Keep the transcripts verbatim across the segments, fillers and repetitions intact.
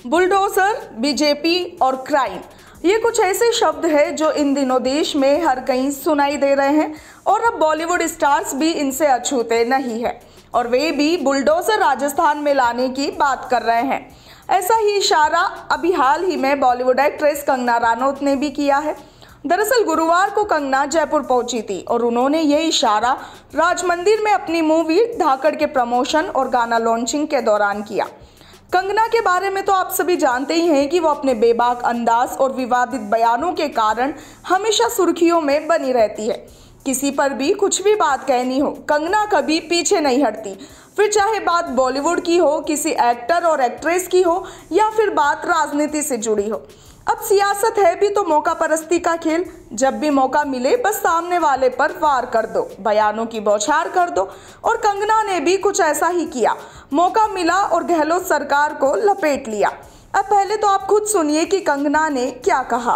Bulldozer, BJP और crime, ये कुछ ऐसे शब्द हैं जो इन दिनों देश में हर कहीं सुनाई दे रहे हैं और अब बॉलीवुड स्टार्स भी इनसे अछूते नहीं है और वे भी बुलडोजर राजस्थान में लाने की बात कर रहे हैं। ऐसा ही इशारा अभी हाल ही में बॉलीवुड एक्ट्रेस कंगना रनौत ने भी किया है। दरअसल गुरुवार को कंगना जयपुर पहुंची थी और उन्होंने ये इशारा राज मंदिर में अपनी मूवी धाकड़ के प्रमोशन और गाना लॉन्चिंग के दौरान किया। कंगना के बारे में तो आप सभी जानते ही हैं कि वो अपने बेबाक अंदाज और विवादित बयानों के कारण हमेशा सुर्खियों में बनी रहती है। किसी पर भी कुछ भी बात कहनी हो, कंगना कभी पीछे नहीं हटती, फिर चाहे बात बॉलीवुड की हो, किसी एक्टर और एक्ट्रेस की हो या फिर बात राजनीति से जुड़ी हो। अब सियासत है भी तो मौका परस्ती का खेल। जब भी मौका मिले बस सामने वाले पर वार कर दो, बयानों की बौछार कर दो और कंगना ने भी कुछ ऐसा ही किया। मौका मिला और गहलोत सरकार को लपेट लिया। अब पहले तो आप खुद सुनिए कि कंगना ने क्या कहा।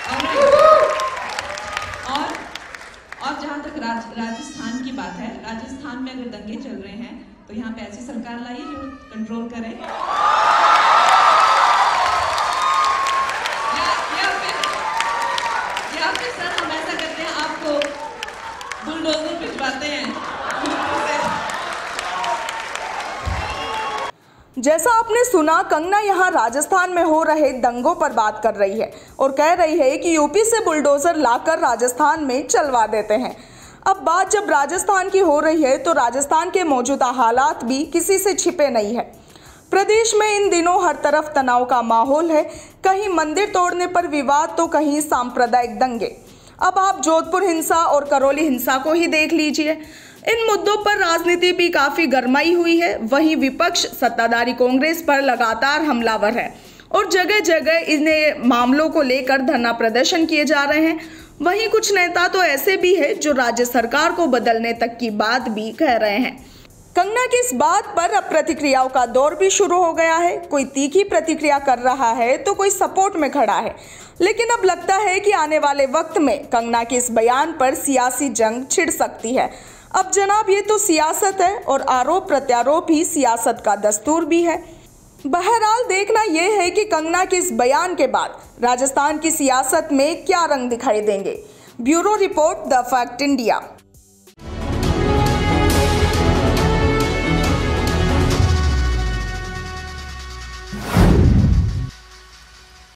और और जहाँ तक राज, राजस्थान की बात है, राजस्थान में अगर दंगे चल रहे हैं तो यहाँ पे ऐसी सरकार लाइए जो कंट्रोल करे। बुलडोजर भिजवाते हैं। जैसा आपने सुना, कंगना यहाँ राजस्थान में हो रहे दंगों पर बात कर रही है और कह रही है कि यूपी से बुलडोजर लाकर राजस्थान में चलवा देते हैं। अब बात जब राजस्थान की हो रही है तो राजस्थान के मौजूदा हालात भी किसी से छिपे नहीं है। प्रदेश में इन दिनों हर तरफ तनाव का माहौल है, कहीं मंदिर तोड़ने पर विवाद तो कहीं सांप्रदायिक दंगे। अब आप जोधपुर हिंसा और करौली हिंसा को ही देख लीजिए। इन मुद्दों पर राजनीति भी काफी गरमाई हुई है। वहीं विपक्ष सत्ताधारी कांग्रेस पर लगातार हमलावर है और जगह जगह इन मामलों को लेकर धरना प्रदर्शन किए जा रहे हैं। वहीं कुछ नेता तो ऐसे भी हैं जो राज्य सरकार को बदलने तक की बात भी कह रहे हैं। कंगना की इस बात पर अब प्रतिक्रियाओं का दौर भी शुरू हो गया है। कोई तीखी प्रतिक्रिया कर रहा है तो कोई सपोर्ट में खड़ा है, लेकिन अब लगता है कि आने वाले वक्त में कंगना के इस बयान पर सियासी जंग छिड़ सकती है। अब जनाब, ये तो सियासत है और आरोप प्रत्यारोप ही सियासत का दस्तूर भी है। बहरहाल देखना यह है कि कंगना के इस बयान के बाद राजस्थान की सियासत में क्या रंग दिखाई देंगे। Bureau report, the fact India.